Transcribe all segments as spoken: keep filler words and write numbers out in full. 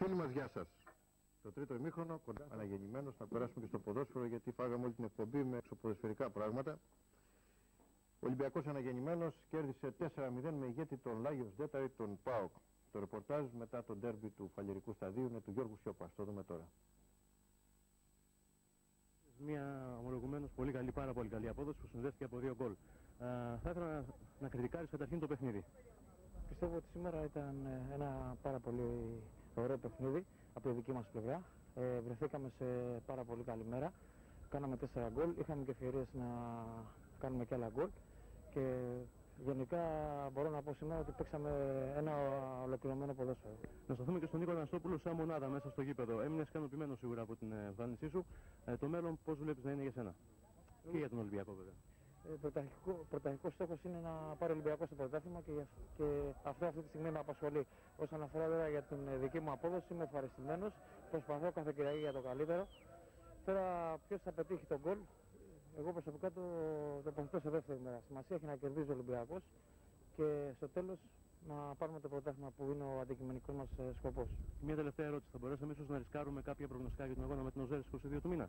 Φίλοι μας, γεια σας. Το τρίτο ημίχρονο, κοντά αναγεννημένος, να περάσουμε και στο ποδόσφαιρο, γιατί φάγαμε όλη την εκπομπή με εξωποδοσφαιρικά πράγματα. Ο Ολυμπιακός αναγεννημένος κέρδισε τέσσερα μηδέν με ηγέτη τον Λάγιος Δέταρη, τον ΠΑΟΚ. Το ρεπορτάζ μετά τον ντέρμπι του Φαλιρικού Σταδίου είναι του Γιώργου Σιώπα. Το δούμε τώρα. Μια ομολογουμένως πολύ καλή, πάρα πολύ καλή απόδοση που συνδέθηκε από δύο γκολ. Θα ήθελα να, να κριτικάρεις καταρχήν το παιχνίδι. Πιστεύω ότι σήμερα ήταν ένα πάρα πολύ ωραίο παιχνίδι από τη δική μας πλευρά. Ε, βρεθήκαμε σε πάρα πολύ καλή μέρα. Κάναμε τέσσερα γκολ, είχαμε και ευκαιρίες να κάνουμε και άλλα γκολ. Και γενικά μπορώ να πω σήμερα ότι παίξαμε ένα ολοκληρωμένο ποδόσφαιρο. Να σταθούμε και στον Νίκο Αναστόπουλο σαν μονάδα μέσα στο γήπεδο. Έμεινες ικανοποιημένος σίγουρα από την εμφάνισή σου. Ε, το μέλλον πώς βλέπεις να είναι για σένα και για τον Ολυμπιακό βέβαια? Ε, πρωταρχικό, πρωταρχικός στόχος είναι να πάρει ο Ολυμπιακός το πρωτάθλημα και, και αυτό αυτή τη στιγμή με απασχολεί. Όσον αφορά βέβαια για την δική μου απόδοση, είμαι ευχαριστημένος. Προσπαθώ κάθε Κυριακή για το καλύτερο. Τώρα ποιος θα πετύχει τον γκολ, εγώ προσωπικά το τοποθετώ σε δεύτερη μέρα. Σημασία έχει να κερδίζει ο Ολυμπιακός και στο τέλος να πάρουμε το πρωτάθλημα που είναι ο αντικειμενικός μας σκοπός. Μια τελευταία ερώτηση. Θα μπορέσαμε ίσως να ρισκάρουμε κάποια προγνωστικά για τον αγώνα με την Οζέρ στις είκοσι δύο του μήνα?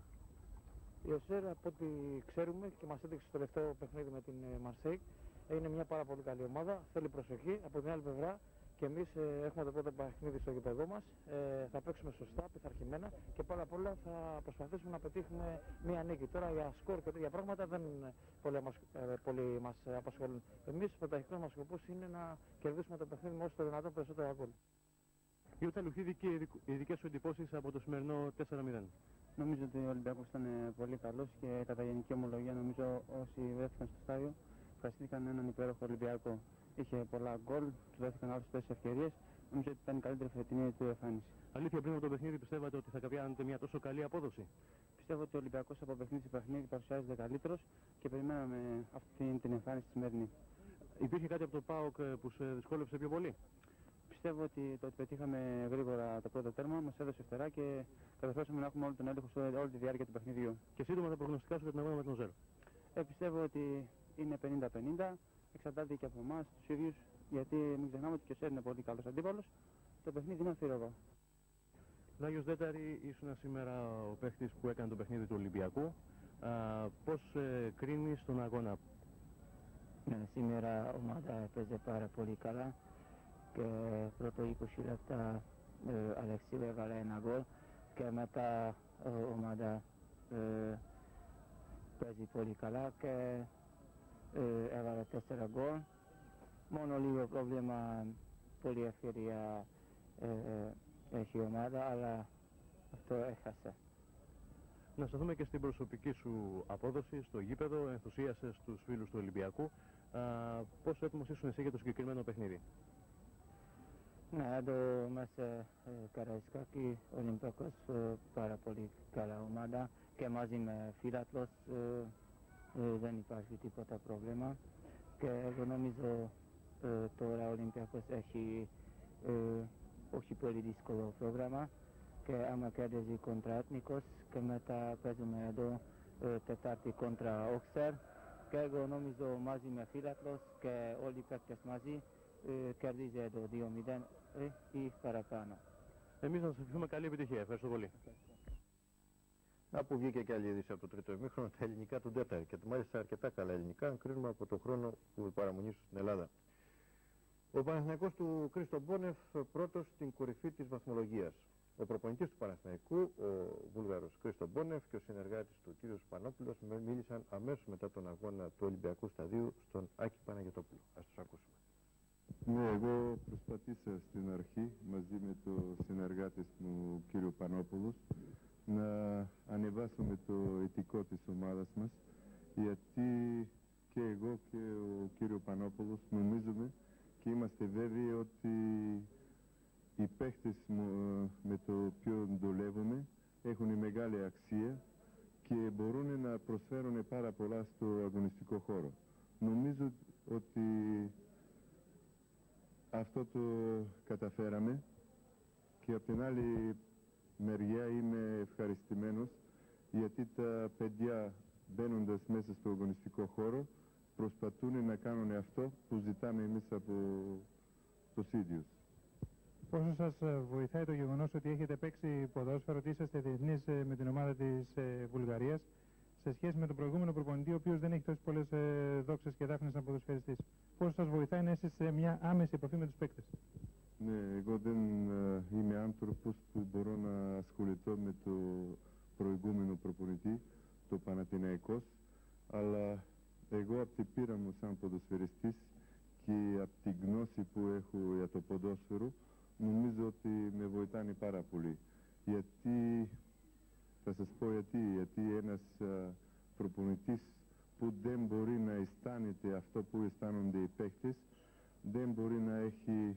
Η Οζέρ, από ό,τι ξέρουμε και μας έδειξε στο τελευταίο παιχνίδι με την Μαρσέικ, είναι μια πάρα πολύ καλή ομάδα. Θέλει προσοχή. Από την άλλη πλευρά και εμείς ε, έχουμε το πρώτο παιχνίδι στο γήπεδό μας. Ε, θα παίξουμε σωστά, πειθαρχημένα και πάρα απ' όλα θα προσπαθήσουμε να πετύχουμε μια νίκη. Τώρα για σκορ και τέτοια πράγματα δεν πολύ μας, ε, πολύ μας απασχολούν. Εμείς ο πρωταρχικός μας σκοπός είναι να κερδίσουμε το παιχνίδι με όσο το δυνατόν περισσότερα γκολ. Γιώτα Λουχίδη, και οι δικές σου εντυπώσεις από το σημερινό τέσσερα μηδέν? Νομίζω ότι ο Ολυμπιακός ήταν πολύ καλός και κατά γενική ομολογία νομίζω όσοι βρέθηκαν στο στάδιο ευχαριστήθηκαν έναν υπέροχο Ολυμπιακό. Είχε πολλά γκολ, του δόθηκαν άλλες τέσσερις ευκαιρίες. Νομίζω ότι ήταν η καλύτερη φετινή του εμφάνιση. Αλήθεια, πριν από το παιχνίδι πιστεύατε ότι θα καπιάνετε μια τόσο καλή απόδοση? Πιστεύω ότι ο Ολυμπιακός από παιχνίδι σε παιχνίδι παρουσιάζεται καλύτερος και περιμέναμε αυτή την εμφάνιση τη σημερινή. Υπήρχε κάτι από το ΠΑΟΚ που σε δυσκόλεψε πιο πολύ? Πιστεύω ότι το ότι πετύχαμε γρήγορα το πρώτο τέρμα μας έδωσε φτερά και καταφέραμε να έχουμε όλο τον έλεγχο σε όλη τη διάρκεια του παιχνιδιού. Και σύντομα τα προγνωστικά σου για την αγώνα με την Οζέρ? Ε, πιστεύω ότι είναι πενήντα πενήντα, εξαρτάται και από εμάς τους ίδιους, γιατί μην ξεχνάμε ότι και ο Σέρ είναι πολύ καλός αντίπαλος. Το παιχνίδι είναι αμφίροπο. Λάγιος Δέταρη, ήσουν σήμερα ο παίχτης που έκανε το παιχνίδι του Ολυμπιακού. Α, πώς ε, κρίνεις τον αγώνα? Ναι, σήμερα η ομάδα έπαιζε πάρα πολύ καλά και πρώτο είκοσι λεπτά ε, Αλεξίου έβαλε ένα γκολ και μετά η ομάδα ε, παίζει πολύ καλά και ε, έβαλε τέσσερα γκολ. Μόνο λίγο πρόβλημα, πολλή ευκαιρία ε, έχει η ομάδα, αλλά αυτό έχασε. Να σταθούμε και στην προσωπική σου απόδοση στο γήπεδο, ενθουσίασες τους φίλους του Ολυμπιακού. Α, πόσο έτοιμος ήσουν εσύ για το συγκεκριμένο παιχνίδι? Ναι, εδώ μέσα Καραϊσκάκη, ο Ολυμπιακός πάρα πολύ καλά ομάδα και μαζί με φίλαθλος δεν υπάρχει τίποτα πρόβλημα και εγώ νομίζω τώρα ο Ολυμπιακός έχει όχι πολύ δύσκολο πρόγραμμα και άμα κερδίζει κοντρα Εθνικός και μετά παίζουμε εδώ Τετάρτη κοντρα Όξερ και εγώ νομίζω μαζί με φίλαθλος και όλοι οι παίκτες μαζί κερδίζει εδώ δύο μηδέν ή παραπάνω. Εμείς να σας ευχηθούμε καλή επιτυχία. Ευχαριστώ πολύ. Να που βγήκε και άλλη είδηση από το τρίτο ημίχρονο, τα ελληνικά του Ντέταρη και μάλιστα αρκετά καλά ελληνικά, αν κρίνουμε από το χρόνο που παραμονή σου στην Ελλάδα. Ο Παναθηναϊκός του Κρίστο Μπόνεφ πρώτος στην κορυφή της βαθμολογίας. Ο προπονητής του Παναθηναϊκού, ο Βούλγαρος Κρίστο Μπόνεφ και ο συνεργάτης του κ. Πανόπουλος μίλησαν αμέσως μετά τον αγώνα του Ολυμπιακού Σταδίου στον Άκη Παναγιωτόπουλο. Ας τους ακούσουμε. Ναι, εγώ προσπαθήσα στην αρχή μαζί με το συνεργάτη μου κύριο Πανόπουλος να ανεβάσουμε το ηθικό της ομάδας μας, γιατί και εγώ και ο κύριο Πανόπουλος νομίζουμε και είμαστε βέβαιοι ότι οι παίχτες με το οποίο δουλεύουμε έχουν μεγάλη αξία και μπορούν να προσφέρουν πάρα πολλά στο αγωνιστικό χώρο. Νομίζω ότι αυτό το καταφέραμε και από την άλλη μεριά είμαι ευχαριστημένος γιατί τα παιδιά μπαίνοντας μέσα στο αγωνιστικό χώρο προσπαθούν να κάνουν αυτό που ζητάμε εμείς από τους ίδιους. Πόσο σας βοηθάει το γεγονός ότι έχετε παίξει ποδόσφαιρο, ότι είσαστε διεθνείς με την ομάδα της Βουλγαρίας, σε σχέση με τον προηγούμενο προπονητή, ο οποίος δεν έχει τόσες πολλές δόξες και δάφνες σαν ποδοσφαιριστής? Πόσο σας βοηθάει να είστε σε μια άμεση επαφή με τους παίκτες? Ναι, εγώ δεν uh, είμαι άνθρωπος που μπορώ να ασχοληθώ με το προηγούμενο προπονητή, το Παναθηναϊκός, αλλά εγώ από την πείρα μου σαν ποδοσφαιριστής και από την γνώση που έχω για το ποδόσφαιρο, νομίζω ότι με βοηθάνε πάρα πολύ. Γιατί, θα σας πω γιατί, γιατί ένας uh, προπονητής που δεν μπορεί να αισθάνεται αυτό που αισθάνονται οι παίκτες, δεν μπορεί να έχει...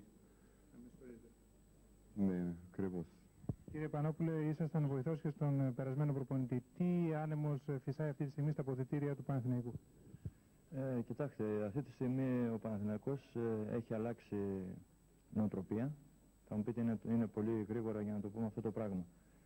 Ναι, ακριβώς. Κύριε Πανόπουλε, ήσασταν βοηθός και στον περασμένο προπονητή. Τι άνεμος φυσάει αυτή τη στιγμή στα αποδυτήρια του Παναθηναϊκού? Ε, κοιτάξτε, αυτή τη στιγμή ο Παναθηναϊκός ε, έχει αλλάξει νοοτροπία. Θα μου πείτε είναι, είναι πολύ γρήγορα για να το πούμε αυτό το πράγμα.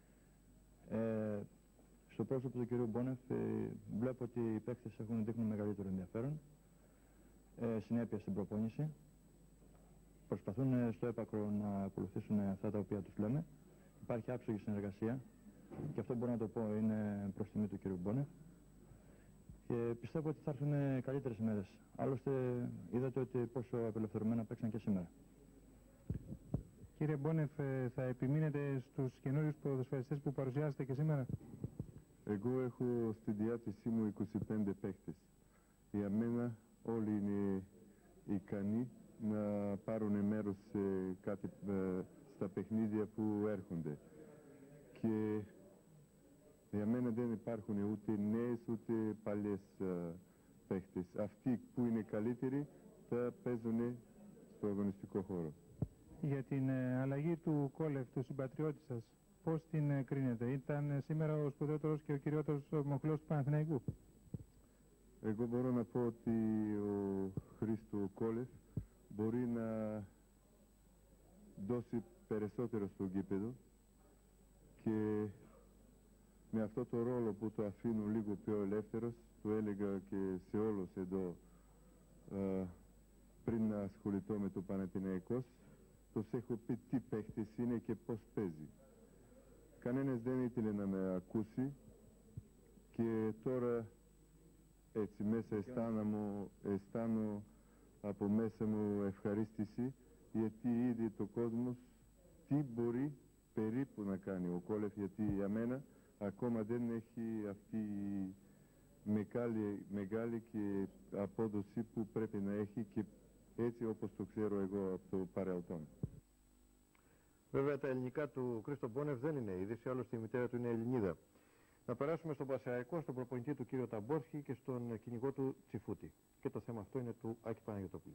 Ε, στο πρόσωπο του κυρίου Μπόνεφ ε, βλέπω ότι οι παίκτες έχουν δείχνει μεγαλύτερο ενδιαφέρον, ε, συνέπεια στην προπόνηση. Προσπαθούν στο έπακρο να ακολουθήσουν αυτά τα οποία τους λέμε. Υπάρχει άψογη συνεργασία και αυτό μπορώ να το πω είναι προς τιμή του κ. Μπόνεφ. Και πιστεύω ότι θα έρθουν καλύτερες ημέρες. Άλλωστε είδατε ότι πόσο απελευθερωμένα παίξαν και σήμερα. Κύριε Μπόνεφ, θα επιμείνετε στους καινούριους ποδοσφαιριστές που παρουσιάσετε και σήμερα? Εγώ έχω στη διάθεσή μου είκοσι πέντε παίκτες. Για μένα όλοι είναι ικανοί να πάρουν μέρος σε κάτι, ε, στα παιχνίδια που έρχονται. Και για μένα δεν υπάρχουν ούτε νέες ούτε παλιές ε, παίχτες. Αυτοί που είναι καλύτεροι θα παίζουν στο αγωνιστικό χώρο. Για την ε, αλλαγή του Κόλεφ, του συμπατριώτη σας, πώς την ε, κρίνετε? Ήταν ε, σήμερα ο σπουδαιότερος και ο κυριότερος μοχλός του Παναθηναϊκού? Εγώ μπορώ να πω ότι ο Χρήστο Κόλεφ μπορεί να δώσει περισσότερο στο γήπεδο και με αυτό το ρόλο που το αφήνω λίγο πιο ελεύθερος, το έλεγα και σε όλους εδώ ε, πριν να ασχοληθώ με το Παναθηναϊκός, τους έχω πει τι παίχτες είναι και πώς παίζει. Κανένας δεν ήθελε να με ακούσει και τώρα έτσι μέσα αισθάνομαι, αισθάνω από μέσα μου ευχαρίστηση, γιατί είδε το κόσμος τι μπορεί περίπου να κάνει ο Κόλεφ, γιατί για μένα ακόμα δεν έχει αυτή η μεγάλη, μεγάλη και απόδοση που πρέπει να έχει και έτσι όπως το ξέρω εγώ από το παρελθόν. Βέβαια τα ελληνικά του Χρήστο Μπόνεφ δεν είναι είδηση, άλλωστε η μητέρα του είναι Ελληνίδα. Να περάσουμε στον Πασαραϊκό, στον προπονητή του κύριο Ταμπόρσκι και στον κυνηγό του Τσιφούτη. Και το θέμα αυτό είναι του Άκη Παναγιωτόπουλου.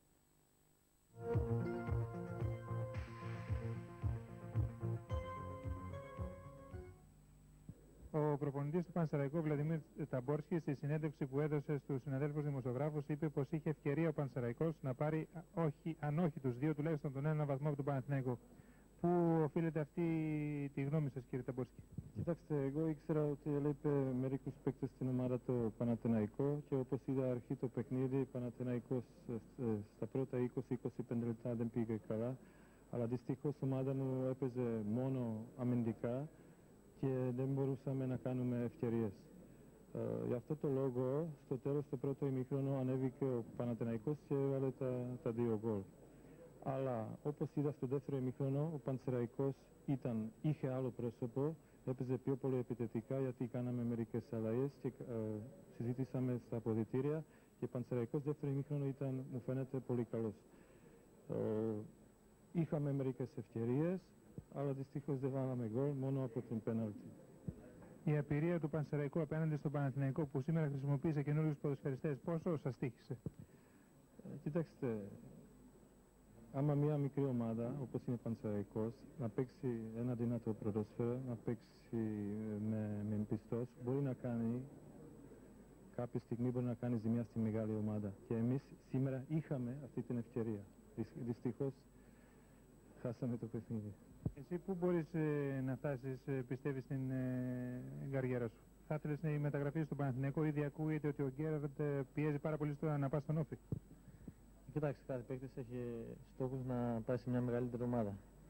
Ο προπονητής του Πανσεραϊκού, Βλαντιμίρ Ταμπόρσκι, στη συνέντευξη που έδωσε στους συναδέλφους δημοσιογράφους, είπε πως είχε ευκαιρία ο Πανσεραϊκός να πάρει, όχι, αν όχι τους δύο, τουλάχιστον τον ένα βαθμό από τον Παναθηναϊκό. Πού οφείλεται αυτή τη γνώμη σας, κύριε Ταμπόρσκι? Κοιτάξτε, εγώ ήξερα ότι έλειπε μερικούς παίκτες στην ομάδα το Παναθηναϊκό και όπως είδα αρχή το παιχνίδι, Παναθηναϊκός στα πρώτα είκοσι με είκοσι πέντε λεπτά δεν πήγε καλά, αλλά δυστυχώς η ομάδα μου έπαιζε μόνο αμυντικά και δεν μπορούσαμε να κάνουμε ευκαιρίες. Ε, γι' αυτό το λόγο, στο τέλος του πρώτου ημίχρονου ανέβηκε ο Παναθηναϊκός και έβαλε τα, τα δύο γκολ. Αλλά όπως είδα στο δεύτερο ημίχρονο, ο Πανσεραϊκός ήταν, είχε άλλο πρόσωπο, έπαιζε πιο πολύ επιθετικά γιατί κάναμε μερικές αλλαγές και ε, συζήτησαμε στα αποδυτήρια και ο Πανσεραϊκός δεύτερο ημίχρονο ήταν, μου φαίνεται, πολύ καλός. Ε, είχαμε μερικές ευκαιρίες, αλλά δυστυχώς δεν βάλαμε γκολ, μόνο από την πέναλτι. Η απειρία του Πανσεραϊκού απέναντι στον Παναθηναϊκό που σήμερα χρησιμοποίησε καινούριους ποδοσφαιριστές, πόσο σας τύχησε? Ε, κοιτάξτε, άμα μια μικρή ομάδα, όπως είναι ο Πανσεραϊκός, να παίξει ένα δυνατό ποδόσφαιρο, να παίξει με, με πιστός, μπορεί να κάνει, κάποια στιγμή μπορεί να κάνει ζημιά στη μεγάλη ομάδα. Και εμείς σήμερα είχαμε αυτή την ευκαιρία. Δυστυχώς χάσαμε το παιχνίδι. Εσύ πού μπορείς ε, να φτάσεις, ε, πιστεύεις, στην ε, καριέρα σου? Θα ήθελες η μεταγραφή στον Παναθηναϊκό? Ήδη ακούγεται ότι ο Γκέραρτ ε, πιέζει πάρα πολύ στο να πάει στον Όφη. Κοιτάξτε, κάθε παίκτης έχει στόχους να πάει σε μια μεγαλύτερη ομάδα.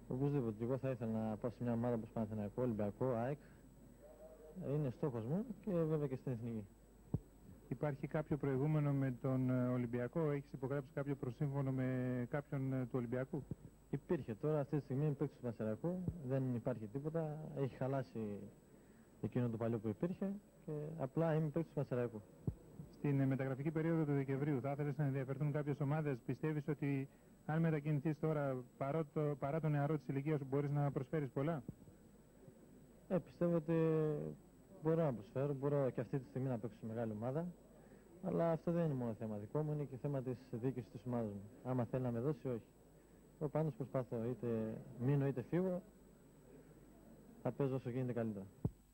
Οπωσδήποτε, εγώ θα ήθελα να πάω σε μια ομάδα όπως Παναθηναϊκό, Ολυμπιακό, ΑΕΚ. Είναι στόχος μου και βέβαια και στην εθνική. Υπάρχει κάποιο προηγούμενο με τον Ολυμπιακό, έχεις υπογράψει κάποιο προσύμφωνο με κάποιον του Ολυμπιακού? Υπήρχε, τώρα αυτή τη στιγμή παίκτης του Πανσεραϊκού, δεν υπάρχει τίποτα, έχει χαλάσει εκείνο το παλιό που υπήρχε και απλά είμαι παίκτης του Πανσεραϊκού. Στην μεταγραφική περίοδο του Δεκεμβρίου θα ήθελες να ενδιαφερθούν κάποιες ομάδες? Πιστεύεις ότι αν μετακινηθείς τώρα παρά, το, παρά το νεαρό της ηλικίας σου μπορείς να προσφέρεις πολλά? Ε, πιστεύω ότι μπορώ να προσφέρω, μπορώ και αυτή τη στιγμή να παίξω σε μεγάλη ομάδα. Αλλά αυτό δεν είναι μόνο θέμα δικό μου, είναι και θέμα της διοίκησης της ομάδας μου. Άμα θέλει να με δώσει, όχι. Εγώ πάντως προσπάθω, είτε μείνω είτε φύγω, θα παίζω όσο γίνεται καλύτερα.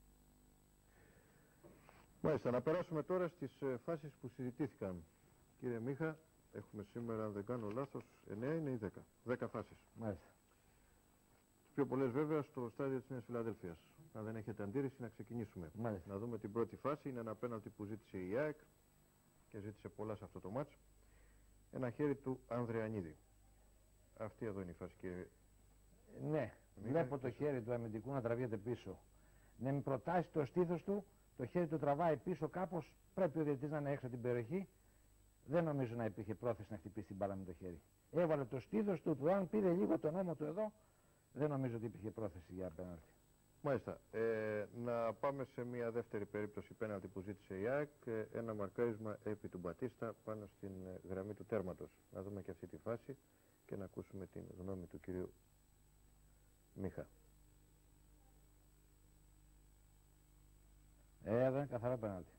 Μάλιστα, να περάσουμε τώρα στις φάσεις που συζητήθηκαν. Κύριε Μίχα, έχουμε σήμερα, αν δεν κάνω λάθος, εννέα είναι ή δέκα. δέκα φάσεις. Μάλιστα. Τις πιο πολλές βέβαια στο στάδιο της Νέας Φιλαδέλφειας. Αν δεν έχετε αντίρρηση, να ξεκινήσουμε. Μάλιστα. Να δούμε την πρώτη φάση. Είναι ένα πέναλτι που ζήτησε η ΑΕΚ και ζήτησε πολλά σε αυτό το μάτς. Ένα χέρι του Ανδρεανίδη. Αυτή εδώ είναι η φάση, κύριε. Ναι, βλέπω το χέρι του αμυντικού να τραβιέται πίσω. Ναι, με προτάσει το στήθος του, το χέρι του τραβάει πίσω κάπως. Πρέπει ο διαιτητής να είναι έξω από την περιοχή. Δεν νομίζω να υπήρχε πρόθεση να χτυπήσει την μπάλα με το χέρι. Έβαλε το στήθος του, του αν πήρε λίγο τον ώμο του εδώ, δεν νομίζω ότι υπήρχε πρόθεση για πέναλτι. Μάλιστα. Ε, να πάμε σε μια δεύτερη περίπτωση πέναλτι που ζήτησε η ΑΕΚ. Ένα μαρκάρισμα επί του Μπατίστα πάνω στην γραμμή του τέρματος. Να δούμε και αυτή τη φάση και να ακούσουμε την γνώμη του κυρίου Μίχα. Ε, εδώ είναι καθαρά πέναλτι.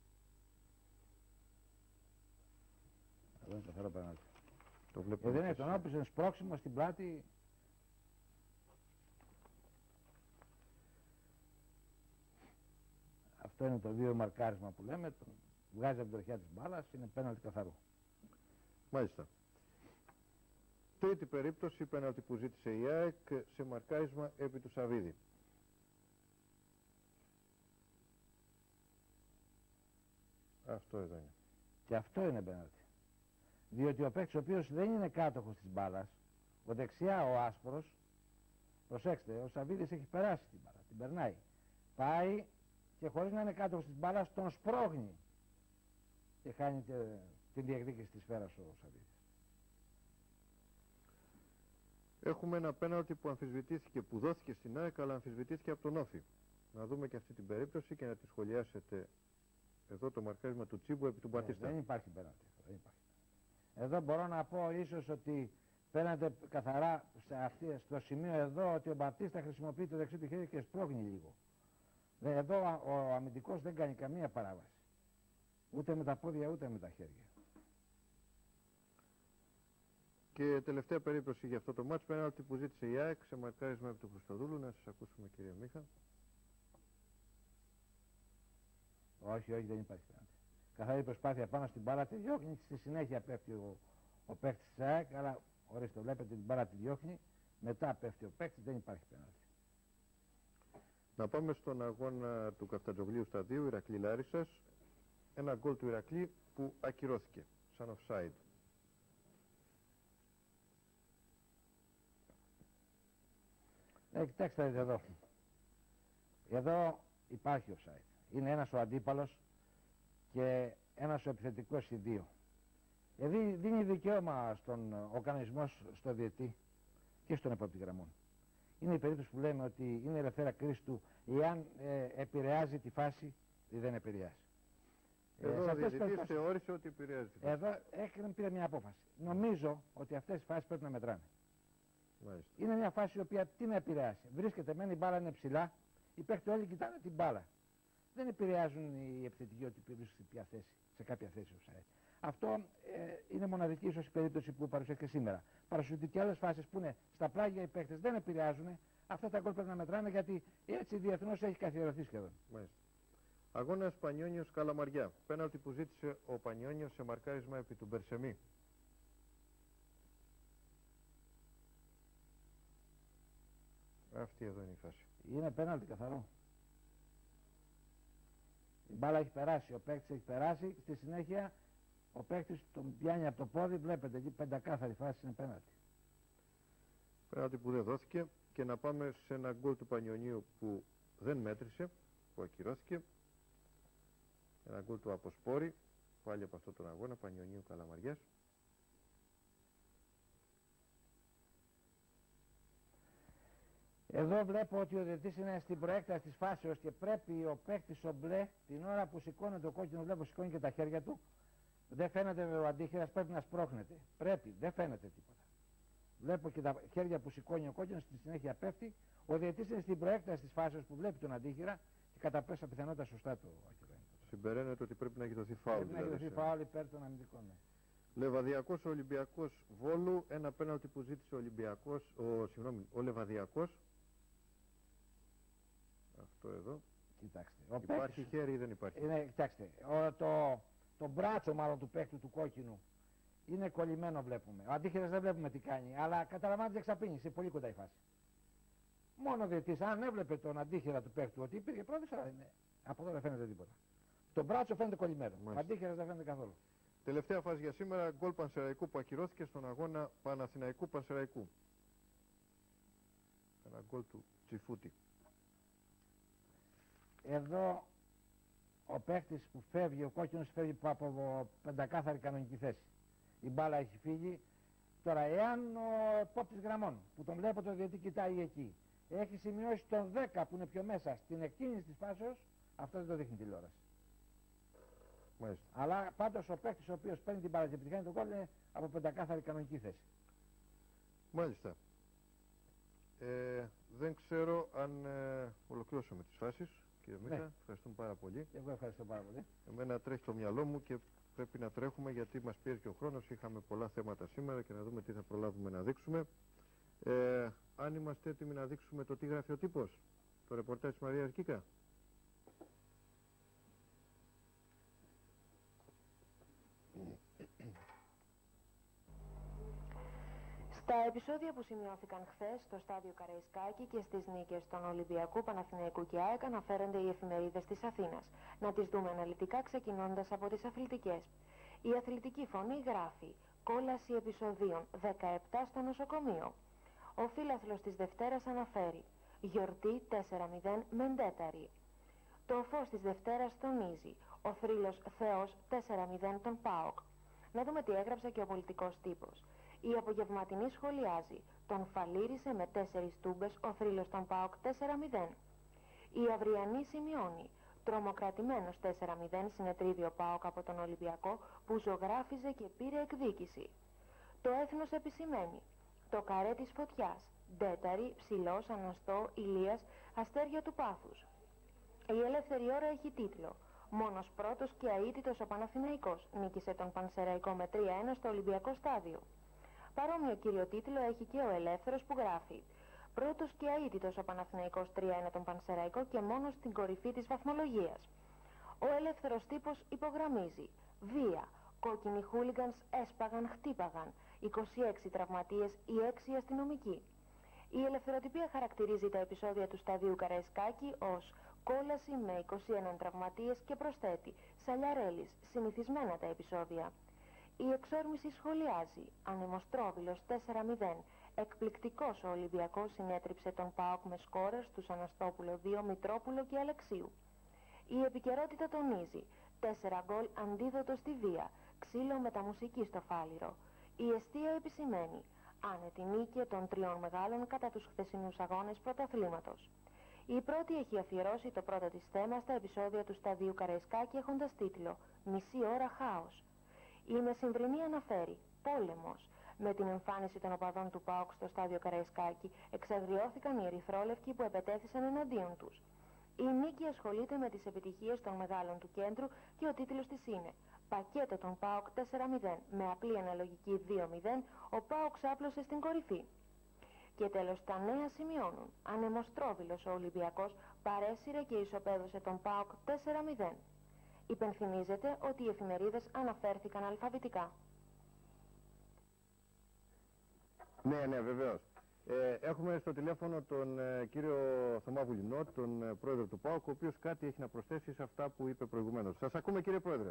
Εδώ είναι καθαρά πέναλτι. Το βλέπουμε. Ε, δεν είναι τον όπισαν σπρώξιμο στην πλάτη. Αυτό είναι το δύο μαρκάρισμα που λέμε. Τον βγάζει από την τροχιά της μπάλας, είναι πέναλτι καθαρό. Μάλιστα. Τρίτη περίπτωση, πέναλτι που ζήτησε η ΑΕΚ σε μαρκάρισμα επί του Σαββίδη. Αυτό εδώ είναι. Και αυτό είναι πέναλτι. Διότι ο παίκτης ο οποίος δεν είναι κάτοχος της μπάλας, ο δεξιά ο άσπρος, προσέξτε, ο Σαββίδης έχει περάσει την μπάλα, την περνάει. Πάει και χωρίς να είναι κάτοχος της μπάλας τον σπρώχνει και χάνει τε, την διεκδίκηση της σφαίρας ο Σαββίδης. Έχουμε ένα πέναλτι που αμφισβητήθηκε, που δόθηκε στην ΑΕΚ, αλλά αμφισβητήθηκε από τον Όφη. Να δούμε και αυτή την περίπτωση και να τη σχολιάσετε. Εδώ το μαρκάρισμα του Τσίμπου επί του Μπατίστα. Ε, δεν υπάρχει πέναλτι. Δεν υπάρχει. Εδώ μπορώ να πω ίσως ότι φαίνεται καθαρά σε αυτή, στο σημείο εδώ ότι ο Μπατίστα χρησιμοποιεί το δεξί του χέρι και σπρώχνει λίγο. Εδώ ο αμυντικός δεν κάνει καμία παράβαση. Ούτε με τα πόδια ούτε με τα χέρια. Και τελευταία περίπτωση για αυτό το μάτς, πέναλτι που ζήτησε η ΑΕΚ σε μαρκάρισμα από του Χριστοδούλου. Να σας ακούσουμε, κύριε Μίχα. Όχι, όχι, δεν υπάρχει πέναλτι. Καθαρή προσπάθεια πάνω στην μπάλα, τη διώχνει, στη συνέχεια πέφτει ο, ο παίκτης της ΑΕΚ, αλλά ορίστε, βλέπετε την μπάλα τη διώχνει, μετά πέφτει ο παίκτης, δεν υπάρχει πέναλτι. Να πάμε στον αγώνα του Καφτατζογλίου σταδίου, Ηρακλή Λάρισσας. Ένα γκολ του Ηρακλή που ακυρώθηκε, σαν offside. Ε, κοιτάξτε εδώ. Εδώ υπάρχει offside. Είναι ένας ο αντίπαλος και ένας ο επιθετικός οι δύο. Δηλαδή δίνει δικαίωμα στον ο κανονισμός στο διαιτή και στον επόπτη γραμμών. Είναι η περίπτωση που λέμε ότι είναι ελευθέρα κρίση του εάν ε, επηρεάζει τη φάση ή δεν επηρεάζει. Εδώ ε, ο διαιτητής θεώρησε ότι επηρεάζει τη φάση. Εδώ έκανε, πήρε μια απόφαση. Νομίζω ότι αυτές οι φάσεις πρέπει να μετράνε. Μάλιστα. Είναι μια φάση η οποία τι να επηρεάσει. Βρίσκεται μεν, η μπάλα είναι ψηλά, οι παίκτες όλοι κοιτάνε την μπάλα. Δεν επηρεάζουν οι επιθετικοί ότι βρίσκονται σε κάποια θέση offside. Αυτό ε, είναι μοναδική ίσως η περίπτωση που παρουσιάστηκε σήμερα. Παρουσιάζονται και άλλες φάσεις που είναι στα πλάγια οι παίκτες δεν επηρεάζουν. Αυτά τα γκολ πρέπει να μετράνε γιατί έτσι διεθνώς έχει καθιερωθεί σχεδόν. Μάλιστα. Αγώνας Πανιόνιος Καλαμαριά. Πέναλτι που ζήτησε ο Πανιόνιος σε μαρκάρισμα επί του Μπερσεμί. Αυτή εδώ είναι η φάση. Είναι πέναλτι καθαρό. Η μπάλα έχει περάσει, ο παίκτης έχει περάσει, στη συνέχεια ο παίκτης τον πιάνει από το πόδι, βλέπετε εκεί πεντακάθαρη φάση είναι πέναλτι. Πέναλτι που δεν δόθηκε. Και να πάμε σε ένα γκολ του Πανιωνίου που δεν μέτρησε, που ακυρώθηκε. Ένα γκολ του Αποσπόρη, πάλι από αυτόν τον αγώνα, Πανιωνίου Καλαμαριάς. Εδώ βλέπω ότι ο διαιτητής είναι στην προέκταση της φάσεως και πρέπει ο παίκτης ο μπλε την ώρα που σηκώνει το κόκκινο, βλέπω σηκώνει και τα χέρια του. Δεν φαίνεται ο αντίχειρας, πρέπει να σπρώχνεται. Πρέπει, δεν φαίνεται τίποτα. Βλέπω και τα χέρια που σηκώνει ο κόκκινος, στη συνέχεια πέφτει. Ο διαιτητής είναι στην προέκταση της φάσεως που βλέπει τον αντίχειρα και κατά πάσα πιθανότητα σωστά το ακυρώνει. Συμπεραίνεται ότι πρέπει να έχει δοθεί φάουλ. Πρέπει δηλαδή, να έχει δοθεί φάουλ υπέρ των αμυντικών. Ναι. Λεβαδιακός Ολυμπιακός Βόλου, ένα πέναλτι που ζήτησε ο Ολυμπιακός, ο, συγγνώμη, ο Λεβαδιακός. Αυτό εδώ. Κοιτάξτε. Ο υπάρχει παίκτης, χέρι ή δεν υπάρχει. Είναι, κοιτάξτε, ο, το, το μπράτσο μάλλον του παίκτου του κόκκινου είναι κολλημένο βλέπουμε. Ο αντίχειρας δεν βλέπουμε τι κάνει, αλλά καταλαβαίνετε εξαπίνησε πολύ κοντά η φάση. Μόνο ο διαιτητής, αν έβλεπε τον αντίχειρα του παίκτου ότι υπήρχε πρόοδος, αλλά είναι. Από εδώ δεν φαίνεται τίποτα. Το μπράτσο φαίνεται κολλημένο. Ο αντίχειρας δεν φαίνεται καθόλου. Τελευταία φάση για σήμερα, γκολ Πανσεραϊκού που ακυρώθηκε στον αγώνα Παναθηναϊκού Πανσεραϊκού. Ένα γκολ του Τσιφούτη. Εδώ ο παίκτης που φεύγει, ο κόκκινος φεύγει από πεντακάθαρη κανονική θέση. Η μπάλα έχει φύγει. Τώρα, εάν ο επόπτης γραμμών, που τον βλέπω το διαιτητή κοιτάει εκεί, έχει σημειώσει τον δέκα που είναι πιο μέσα στην εκκίνηση της φάσεως, αυτό δεν το δείχνει τηλεόραση. Μάλιστα. Αλλά πάντως ο παίκτης ο οποίος παίρνει την μπάλα και επιτυχάνει τον γκολ είναι από πεντακάθαρη κανονική θέση. Μάλιστα. Ε, δεν ξέρω αν ε, ολοκληρώσαμε τις φάσεις, κύριε Μίχα. Ναι. Ευχαριστούμε πάρα πολύ. Εγώ ευχαριστώ πάρα πολύ. Εμένα τρέχει το μυαλό μου και πρέπει να τρέχουμε γιατί μας πιέζει και ο χρόνος. Είχαμε πολλά θέματα σήμερα και να δούμε τι θα προλάβουμε να δείξουμε. Ε, αν είμαστε έτοιμοι να δείξουμε το τι γράφει ο τύπος, το ρεπορτάζ της Μαρίας Κίκα. Στα επεισόδια που σημειώθηκαν χθες στο στάδιο Καραϊσκάκη και στις νίκες των Ολυμπιακού, Παναθηναϊκού και ΑΕΚ αναφέρονται οι εφημερίδες της Αθήνας. Να τις δούμε αναλυτικά ξεκινώντας από τις αθλητικές. Η Αθλητική Φωνή γράφει «Κόλαση επεισοδίων δεκαεπτά στο νοσοκομείο». Ο φίλαθλος της Δευτέρας αναφέρει «Γιορτή τέσσερα μηδέν Μεντέταρη». Το Φως της Δευτέρας τονίζει «Ο θρύλος Θεός τέσσερα μηδέν τον ΠΑΟΚ». Να δούμε τι έγραψε και ο πολιτικός τύπος. Η Απογευματινή σχολιάζει «Τον φαλήρισε με τέσσερις τούμπες ο θρύλος των ΠΑΟΚ τέσσερα μηδέν». Η Αυριανή σημειώνει «Τρομοκρατημένος τέσσερα μηδέν συνετρίβει ο ΠΑΟΚ από τον Ολυμπιακό που ζωγράφιζε και πήρε εκδίκηση». Το Έθνος επισημαίνει «Το καρέ της φωτιάς, Ντέταρη, Ψηλός, Αναστό, Ηλίας, Αστέρια του Πάθους». Η Ελεύθερη Ώρα έχει τίτλο «Μόνος πρώτος και αίτητος ο Παναθηναϊκός νίκησε τον Πανσεραϊκό με τρία ένα στο Ολυμπιακό στάδιο». Παρόμοιο κύριο τίτλο έχει και ο Ελεύθερος που γράφει «Πρώτος και αίτητος ο Παναθηναϊκός τρία ένα τον Πανσεραϊκό και μόνος στην κορυφή της βαθμολογίας». Ο Ελεύθερος τύπος υπογραμμίζει «Βία, κόκκινοι χούλιγκανς έσπαγαν, χτύπαγαν, είκοσι έξι τραυματίες, οι έξι αστυνομικοί». Η Ελευθεροτυπία χαρακτηρίζει τα επεισόδια του σταδίου Καραϊσκάκη ως «Κόλαση με είκοσι ένα τραυματίες» και προσθέτει «Σαλιαρέλης, συνηθισμένα τα επεισόδια». Η Εξόρμηση σχολιάζει «Ανεμοστρόβιλος τέσσερα μηδέν, εκπληκτικός ο Ολυμπιακός συνέτριψε τον ΠΑΟΚ με σκόρερ στους Αναστόπουλο δύο, Μητρόπουλο και Αλεξίου». Η Επικαιρότητα τονίζει «Τέσσερα γκολ αντίδοτο στη βία, ξύλο μεταμουσική στο φάληρο». Η Εστία επισημαίνει «Άνετη νίκη των τριών μεγάλων κατά τους χθεσινούς αγώνες πρωταθλήματος». Η Πρώτη έχει αφιερώσει το πρώτο της θέμα στα επεισόδια του σταδίου Καραϊσκάκη έχοντας τίτλο «Μισή ώρα χάος». Η Μεσημβρινή αναφέρει «Πόλεμος». Με την εμφάνιση των οπαδών του ΠΑΟΚ στο στάδιο Καραϊσκάκη εξαγριώθηκαν οι ερυθρόλευκοι που επετέθησαν εναντίον τους. Η νίκη ασχολείται με τις επιτυχίες των μεγάλων του κέντρου και ο τίτλος της είναι «Πακέτο των ΠΑΟΚ τέσσερα μηδέν, με απλή αναλογική δύο μηδέν, ο ΠΑΟΚ ξάπλωσε στην κορυφή». Και τέλος τα νέα σημειώνουν «Ανεμοστρόβιλος ο Ολυμπιακός παρέσυρε και ισοπαίδωσε τον ΠΑΟΚ τέσσερα μηδέν». Υπενθυμίζεται ότι οι εφημερίδες αναφέρθηκαν αλφαβητικά. Ναι, ναι, βεβαίως. Ε, έχουμε στο τηλέφωνο τον ε, κύριο Θωμά Βουλινό, τον ε, πρόεδρο του ΠΑΟΚ, ο οποίος κάτι έχει να προσθέσει σε αυτά που είπε προηγουμένως. Σας ακούμε, κύριε πρόεδρε.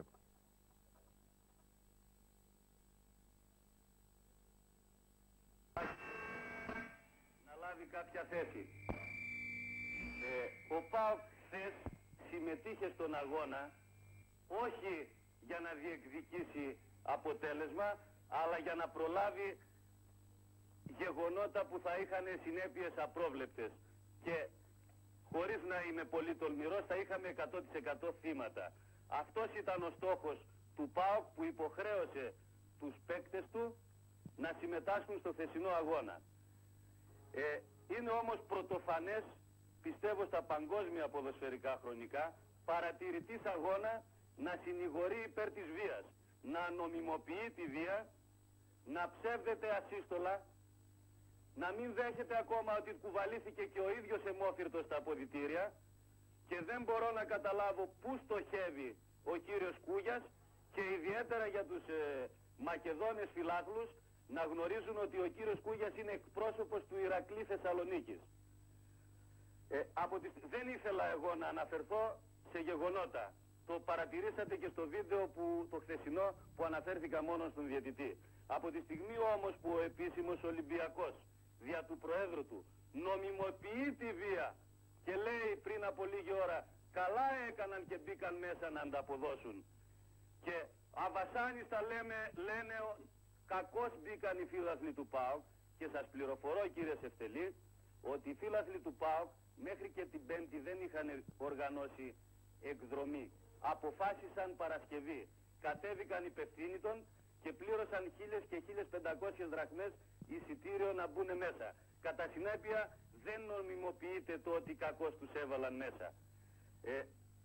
θέση. Ε, ο ΠΑΟΚ χθες συμμετείχε στον αγώνα όχι για να διεκδικήσει αποτέλεσμα, αλλά για να προλάβει γεγονότα που θα είχαν συνέπειες απρόβλεπτες. Και χωρίς να είμαι πολύ τολμηρός θα είχαμε εκατό τοις εκατό θύματα. Αυτός ήταν ο στόχος του ΠΑΟΚ που υποχρέωσε τους παίκτες του να συμμετάσχουν στο θεσινό αγώνα. Ε, είναι όμως πρωτοφανές, πιστεύω στα παγκόσμια ποδοσφαιρικά χρονικά, παρατηρητής αγώνα να συνηγορεί υπέρ της βίας, να νομιμοποιεί τη βία, να ψεύδεται ασύστολα, να μην δέχεται ακόμα ότι κουβαλήθηκε και ο ίδιος αιμόφυρτος στα αποδυτήρια και δεν μπορώ να καταλάβω πού στοχεύει ο κύριος Κούγιας και ιδιαίτερα για τους ε, Μακεδόνες φιλάθλους να γνωρίζουν ότι ο κύριος Κούγιας είναι εκπρόσωπος του Ηρακλή Θεσσαλονίκης. Ε, από τις... Δεν ήθελα εγώ να αναφερθώ σε γεγονότα. Το παρατηρήσατε και στο βίντεο που, το χθεσινό που αναφέρθηκα μόνο στον διαιτητή. Από τη στιγμή όμως που ο επίσημος Ολυμπιακός δια του Προέδρου του νομιμοποιεί τη βία και λέει πριν από λίγη ώρα καλά έκαναν και μπήκαν μέσα να ανταποδώσουν. Και αβασάνιστα λέμε, λένε κακώς μπήκαν οι φίλαθλοι του ΠΑΟΚ και σας πληροφορώ κύριε Σεφτελή ότι οι φίλαθλοι του ΠΑΟΚ μέχρι και την Πέμπτη δεν είχαν οργανώσει εκδρομή. Αποφάσισαν Παρασκευή. Κατέβηκαν υπευθύνητον και πλήρωσαν χίλιες και χίλιες πεντακόσιες δραχμές εισιτήριο να μπουν μέσα. Κατά συνέπεια δεν νομιμοποιείται το ότι κακώς τους έβαλαν μέσα. Ε...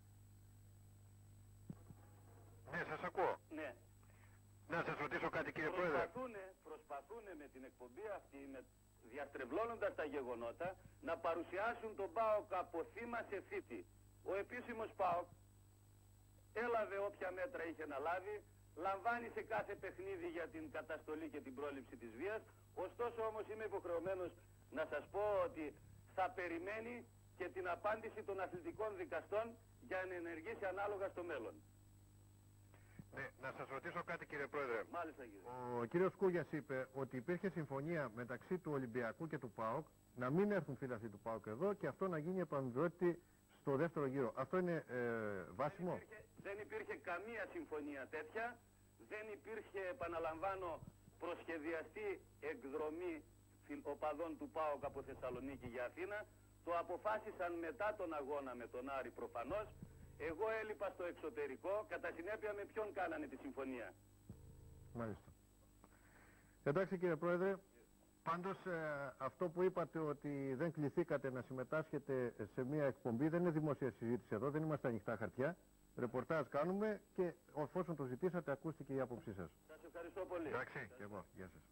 Ναι, σας ακούω. Ναι. Να σας ρωτήσω κάτι κύριε Πρόεδρε. Προσπαθούνε, προσπαθούνε με την εκπομπή αυτή, με, διαστρεβλώνοντας τα γεγονότα, να παρουσιάσουν τον ΠΑΟΚ από θύμα σε θήτη. Ο επίσημος ΠΑΟΚ έλαβε όποια μέτρα είχε να λάβει, λαμβάνει σε κάθε παιχνίδι για την καταστολή και την πρόληψη της βίας, ωστόσο όμως είμαι υποχρεωμένος να σας πω ότι θα περιμένει και την απάντηση των αθλητικών δικαστών για να ενεργήσει ανάλογα στο μέλλον. Ναι, να σας ρωτήσω κάτι κύριε Πρόεδρε. Μάλιστα κύριε. Ο κύριος Κούγιας είπε ότι υπήρχε συμφωνία μεταξύ του Ολυμπιακού και του ΠΑΟΚ να μην έρθουν φίλαθλοι του ΠΑΟΚ εδώ και αυτό να γίνει επανδρότη στο δεύτερο γύρο. Αυτό είναι ε, βάσιμο. Δεν υπήρχε, δεν υπήρχε καμία συμφωνία τέτοια. Δεν υπήρχε, επαναλαμβάνω, προσχεδιαστή εκδρομή οπαδών του ΠΑΟΚ από Θεσσαλονίκη για Αθήνα. Το αποφάσισαν μετά τον αγώνα με τον Άρη προφανώς. Εγώ έλειπα στο εξωτερικό, κατά συνέπεια με ποιον κάνανε τη συμφωνία. Μάλιστα. Εντάξει κύριε Πρόεδρε, πάντως ε, αυτό που είπατε ότι δεν κληθήκατε να συμμετάσχετε σε μια εκπομπή δεν είναι δημόσια συζήτηση εδώ, δεν είμαστε ανοιχτά χαρτιά. Ρεπορτάζ κάνουμε και εφόσον το ζητήσατε ακούστηκε η άποψή σας. Σας ευχαριστώ πολύ. Εντάξει, και εγώ. Γεια σας.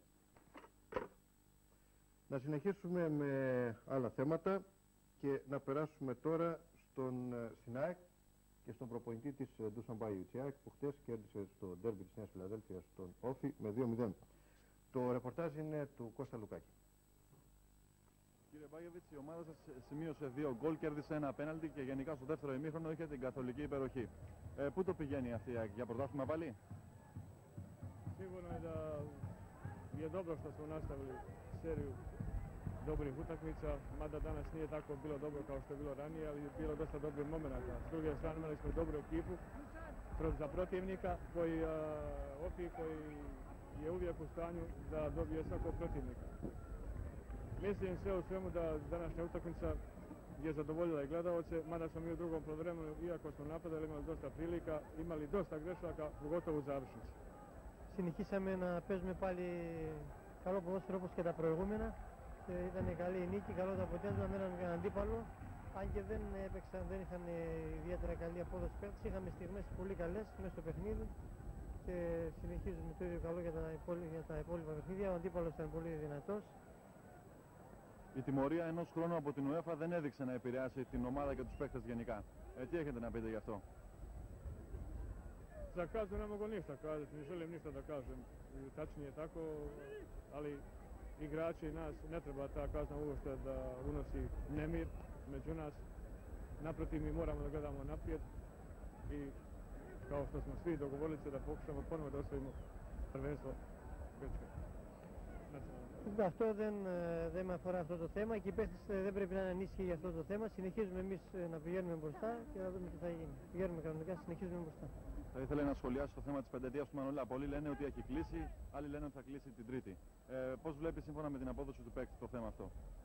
Να συνεχίσουμε με άλλα θέματα και να περάσουμε τώρα στον ΣΥΝΑΕΚ και στον προπονητή της Ντούσαν Ιουτσιάκ που χτες κέρδισε στο ντέρμπι της Νέας Φιλαδέλφειας στον Όφη με δύο μηδέν. Το ρεπορτάζ είναι του Κώστα Λουκάκη. Κύριε Μπάγεβιτς, η ομάδα σας σημείωσε δύο γκολ, κέρδισε ένα πέναλτι και γενικά στο δεύτερο ημίχρονο είχε την καθολική υπεροχή. Ε, πού το πηγαίνει αυτή για πρωτάθλημα πάλι? Sigurno je da je dobro što smo nastavili seriju dobrih utakmica, mada danas nije tako bilo dobro kao što je bilo ranije, ali je bilo dosta dobrih momenata. S druge strane imali smo dobru ekipu za protivnika koji uh, Ofi koji je uvijek u stanju da dobije svakog protivnika. Mislim sve u svemu da današnja utakmica je zadovoljila i gledaoce, mada smo mi u drugom poluvremenu, iako smo napadali, imali dosta prilika, imali dosta grešaka, pogotovo u završnici. Συνεχίσαμε να παίζουμε πάλι καλό ποδόσφαιρο όπως και τα προηγούμενα. Και ήταν καλή η νίκη, καλό το αποτέλεσμα με έναν αντίπαλο. Αν και δεν, έπαιξαν, δεν είχαν ιδιαίτερα καλή απόδοση παίκτες, είχαμε στιγμές πολύ καλές μέσα στο παιχνίδι και συνεχίζουμε το ίδιο καλό για τα, υπόλοιπα, για τα υπόλοιπα παιχνίδια. Ο αντίπαλος ήταν πολύ δυνατός. Η τιμωρία ενός χρόνου από την UEFA δεν έδειξε να επηρεάσει την ομάδα και τους παίκτες γενικά. Ε, τι έχετε να pite γι' αυτό? Za kaznu ne mogu ništa kazati, ne želim ništa da kažem, tačnije tako, ali igrači nas ne treba ta kazna uopšte da unosi nemir među nas. Naprotiv, mi moramo da gledamo naprijed i kao što smo svi dogovorili se da pokušamo ponovo da osvojimo prvenstvo Grčke. Αυτό δεν, δεν με αφορά αυτό το θέμα και οι παίχτες δεν πρέπει να είναι ανήσυχοι για αυτό το θέμα. Συνεχίζουμε εμείς να πηγαίνουμε μπροστά και να δούμε τι θα γίνει. Πηγαίνουμε κανονικά, συνεχίζουμε μπροστά. Θα ήθελα να σχολιάσω το θέμα της πενταετίας του Μανολά. Πολλοί λένε ότι έχει κλείσει, άλλοι λένε ότι θα κλείσει την Τρίτη. Ε, πώς βλέπεις σύμφωνα με την απόδοση του παίκτη το θέμα αυτό?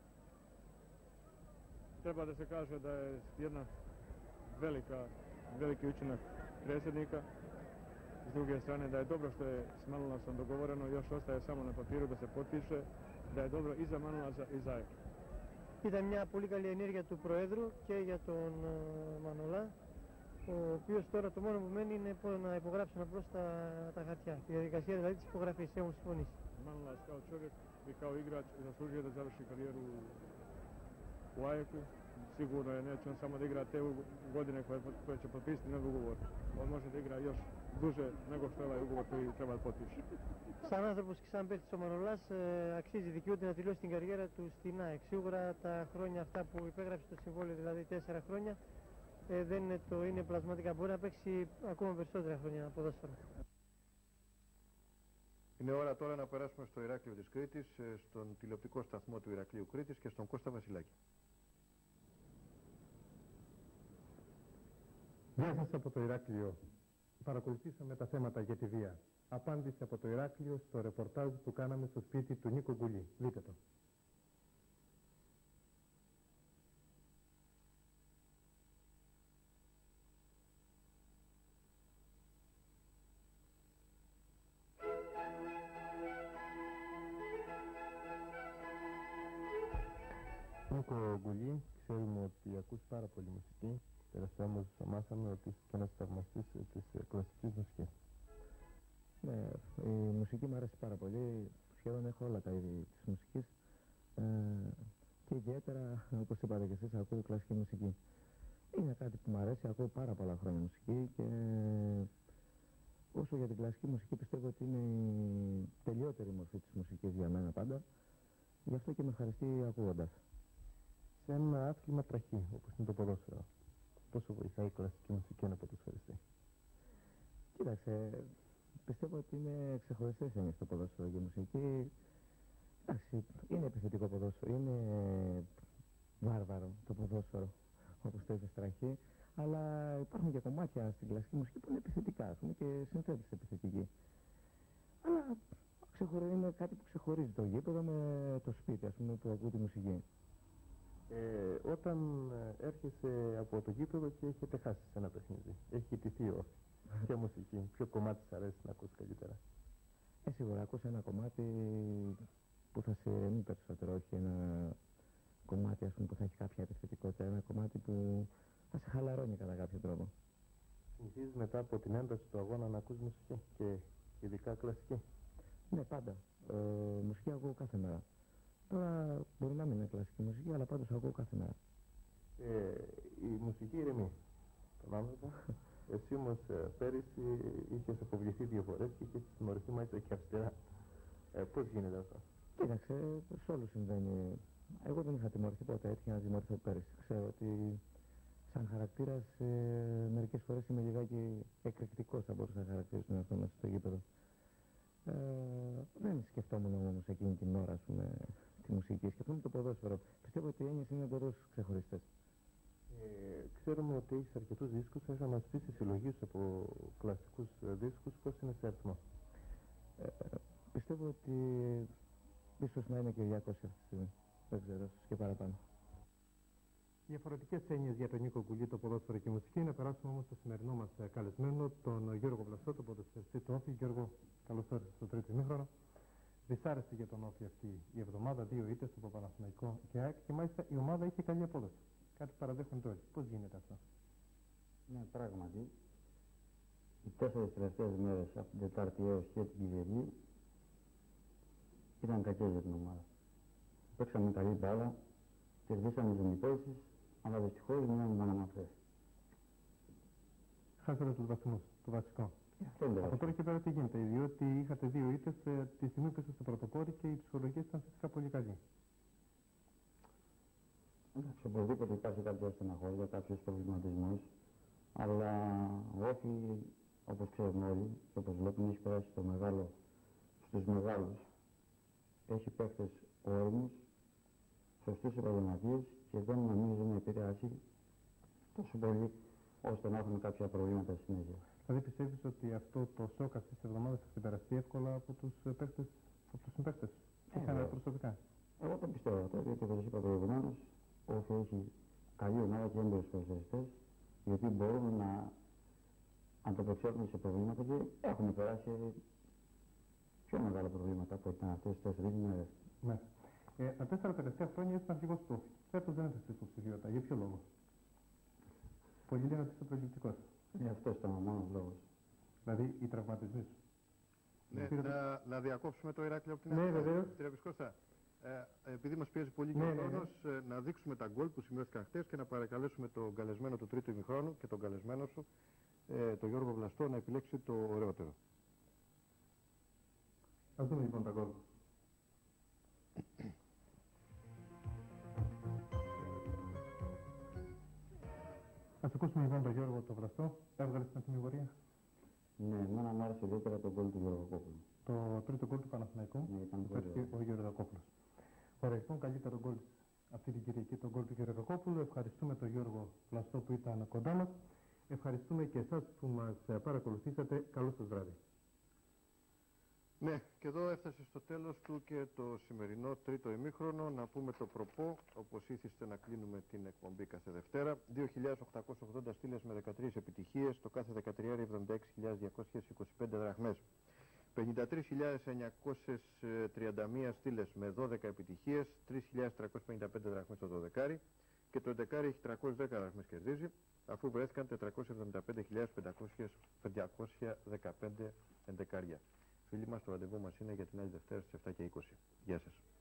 Treba da se kaže da je jedna velika, veliki učinak predsjednika. S druge strane da je dobro što je s Manolasom dogovoreno, još ostaje samo na papiru da se potpiše, da je dobro i za Manolasa i za ΕΚ. Ήταν μια πολύ καλή ενέργεια του Προέδρου και για τον Μανολά, ο οποίος τώρα το μόνο που μένει είναι να υπογράψουν απλώς τα, τα χαρτιά. Η διαδικασία δηλαδή της υπογραφής, έχουν συμφωνήσει. Manolas kao čovjek i kao igrač zaslužuje da završi karijeru u ΑΕΚu. Sigurno je, neće on samo da igra te godine koje, koje će potpisati novi ugovor. On može da igra još duže nego što je ovaj ugovor koji treba da potpiše. Σαν άνθρωπος και σαν παίκτης ο Μανολάς ε, αξίζει, δικαιούται να τελειώσει την καριέρα του στην ΑΕΚ. Σίγουρα τα χρόνια αυτά που υπέγραψε το συμβόλαιο, δηλαδή τέσσερα χρόνια, ε, δεν είναι, το, είναι πλασματικά. Μπορεί να παίξει ακόμα περισσότερα χρόνια ποδόσφαιρο. Είναι ώρα τώρα να περάσουμε στο Ηράκλειο της Κρήτης, στον τηλεοπτικό σταθμό του Ηρακλείου Κρήτης και στον Κώστα Βασιλάκη. Γεια σας από το Ηράκλειο. Παρακολουθήσαμε τα θέματα για τη βία. Απάντηση από το Ηράκλειο στο ρεπορτάζ που κάναμε στο σπίτι του Νίκο Γκουλή. Δείτε το. Νίκο Γκουλή, ξέρουμε ότι ακούς πάρα πολύ μουσική. Τελευταία όμως μάθαμε ότι είσαι και ένας θαυμαστής της κλασικής μουσικής. Ναι, η μουσική μου αρέσει πάρα πολύ. Σχεδόν έχω όλα τα είδη της μουσικής. Ε, και ιδιαίτερα, όπως είπατε και εσείς, ακούω κλασική μουσική. Είναι κάτι που μου αρέσει, ακούω πάρα πολλά χρόνια μουσική και όσο για την κλασική μουσική πιστεύω ότι είναι η τελειότερη μορφή της μουσικής για μένα πάντα. Γι' αυτό και με ευχαριστεί ακούγοντας. Σε ένα άθλημα τραχή, όπως είναι το ποδόσφαιρο, πόσο βοηθάει η κλασική μουσική να ποδοσφαιριστεί? Κοίταξε, πιστεύω ότι είναι ξεχωριστές έννοιες το ποδόσφαιρο και η μουσική. Εντάξει, είναι επιθετικό ποδόσφαιρο, είναι βάρβαρο το ποδόσφαιρο, όπως το είπες τραχή, αλλά υπάρχουν και κομμάτια στην κλασική μουσική που είναι επιθετικά, ας πούμε, και συνθέτεις επιθετική. Αλλά ξεχωρί, είναι κάτι που ξεχωρίζει το γήπεδο με το σπίτι, ας πούμε, που ακούει τη μουσική. Ε, όταν έρχεσαι από το γήπεδο και έχετε χάσει σε ένα παιχνίδι, έχει κοιτηθεί ο ποια μουσική, ποιο κομμάτι σας αρέσει να ακούσει καλύτερα? Ε, σίγουρα ακούς ένα κομμάτι που θα σε ηρεμεί περισσότερο, όχι ένα κομμάτι, ας πούμε, που θα έχει κάποια επιθετικότητα, ένα κομμάτι που θα σε χαλαρώνει κατά κάποιο τρόπο. Συνηθίζεις μετά από την ένταση του αγώνα να ακούς μουσική και ειδικά κλασική? Ναι, πάντα. Ε, μουσική ακούω κάθε μέρα. Τώρα μπορεί να μην είναι κλασική μουσική, αλλά πάντως ακούω κάθε μέρα. Ε, η μουσική ηρεμεί τον άνθρωπο. Εσύ όμως πέρυσι είχες αποβληθεί δύο φορές και είχες τιμωρηθεί μάλιστα και αυστηρά. Ε, πώς γίνεται αυτό? Κοίταξε, σε όλους συμβαίνει. Εγώ δεν είχα τιμωρηθεί ποτέ, έτυχε να τιμωρηθώ πέρυσι. Ξέρω ότι σαν χαρακτήρας ε, μερικές φορές είμαι λιγάκι εκρηκτικός, θα μπορούσα να χαρακτηρίσω τον εαυτό μέσα στο γήπεδο. Ε, δεν σκεφτόμουν όμως εκείνη την ώρα, ας πούμε, τη μουσική. Σκεφτόμουν το ποδόσφαιρο. Πιστεύω ότι οι έννοιες είναι εντελώς ξεχωριστές. Ε, ξέρουμε ότι έχεις αρκετούς δίσκους, θα ήθελα να μας πεις τη συλλογή σου από κλασικούς δίσκους, πώς είναι σε αριθμό? Ε, πιστεύω ότι ίσως να είναι και διακόσια αυτή τη στιγμή. Δεν ξέρω, ίσως και παραπάνω. Διαφορετικές έννοιες για τον Νίκο Γκουλή, το ποδόσφαιρο και η μουσική. Να περάσουμε όμως στο σημερινό μας καλεσμένο, τον Γιώργο Βλαστό, τον ποδοσφαιριστή του Όφη. Γιώργο, καλώς ήρθατε στο τρίτο ημίχρονο. Δυσάρεστη για τον Όφη αυτή η εβδομάδα, δύο ήττες στο Παναθηναϊκό και ΑΕΚ και μάλιστα η ομάδα είχε καλή απόδοση. Κάτι παραδέχονται όλοι. Πώς γίνεται αυτό? Ναι, πράγματι. Οι τέσσερις τελευταίες μέρες από την Τετάρτη έως και την Κυριακή ήταν κακές για την ομάδα. Παίξαμε καλή μπάλα, κερδίσαμε τις νικήσεις, αλλά δυστυχώς δεν ήμασταν αναφρές. Χάσατε τους βαθμούς, το βασικό. Αυτό είναι. Από τώρα και πέρα τι γίνεται, διότι είχατε δύο ήττες τη στιγμή που είστε στο πρωτοπόρι και η ψυχολογία ήταν φυσικά πολύ καλή. Εντάξει, οπωσδήποτε υπάρχει κάποια στεναχώρια, κάποιος προβληματισμός, αλλά όχι, όπως ξέρουμε όλοι και όπως βλέπουμε, έχει περάσει το μεγάλο στους μεγάλους έχει παίκτες όριμους, σωστούς επαγγελματίες και δεν νομίζω να επηρεάσει τόσο πολύ ώστε να έχουμε κάποια προβλήματα στη συνέχεια. Δηλαδή πιστεύεις ότι αυτό το σοκ αυτής της εβδομάδας θα ξεπεραστεί εύκολα από τους παίκτες, από τους συμπαίκτες, Ε, εσένα προσωπικά? Εγώ το πιστεύω αυτό, γιατί όπως σας είπα προηγουμένως, όσο έχει καλή ομάδα και έμπειρους ποδοσφαιριστές, οι οποίοι μπορούν να ανταπεξέλθουν σε προβλήματα και έχουμε περάσει πιο μεγάλα προβλήματα από ήταν αυτές τις τέσσερις μέρες. Ναι. Ε, τα τέσσερα τελευταία χρόνια ήσουν αρχηγός του Όφη. Φέτος δεν έφτασε υποψηφιότητα. Για ποιο λόγο? Πολλοί λένε ότι είσαι προληπτικός. Ε, αυτό ήταν ο μόνος λόγος. Δηλαδή οι τραυματισμοί σου. Ναι, να, να διακόψουμε το Ηράκλειο από την Ναι, αρχή. βεβαίως. Κύριε Πισκώστα, ε, επειδή μας πιέζει πολύ και Ναι, ο ναι, ναι. χρόνος, ε, να δείξουμε τα γκολ που σημειώθηκαν χτες και να παρακαλέσουμε τον καλεσμένο του τρίτου ημιχρόνου και τον καλεσμένο σου, ε, τον Γιώργο Βλαστό, να επιλέξει το ωραιότερο. Ας δούμε λοιπόν τα γκολ. Ας ακούσουμε λοιπόν τον Γιώργο τον Βλαστό. Έβγαλες την εθνικογορία. Ναι, εμένα μου άρεσε ιδιαίτερα το γκολ του Γεωργακόπουλου. Το τρίτο γκολ του Παναθηναϊκού. Ναι, ήταν που πολύ πέτυχε ωραίο. ο Γεωργακόπουλος. Ωραία, λοιπόν, καλύτερο γκολ αυτή την Κυριακή, το γκολ του Γεωργακόπουλου. Ευχαριστούμε τον Γιώργο Βλαστό που ήταν κοντά μας. Ευχαριστούμε και εσάς που μας ε, παρακολουθήσατε. Καλό σας βράδυ. Ναι, και εδώ έφτασε στο τέλος του και το σημερινό τρίτο ημίχρονο. Να πούμε το προπό, όπως ήθιστε να κλείνουμε την εκπομπή κάθε Δευτέρα. δύο χιλιάδες οκτακόσιες ογδόντα στήλες με δεκατρείς επιτυχίες, το κάθε δεκατρία εβδομήντα έξι χιλιάδες διακόσιες είκοσι πέντε δραχμές. πενήντα τρεις χιλιάδες εννιακόσιες τριάντα μία στήλες με δώδεκα επιτυχίες, τρεις χιλιάδες τριακόσιες πενήντα πέντε δραχμές το δωδεκάρι και το εντεκάρι έχει τριακόσιες δέκα δραχμές κερδίζει, αφού βρέθηκαν τετρακόσιες εβδομήντα πέντε χιλιάδες πεντακόσια δεκαπέντε εντεκάρια. Φίλοι μας, το ραντεβού μας είναι για την άλλη Δευτέρα στις επτά και είκοσι. Γεια σας.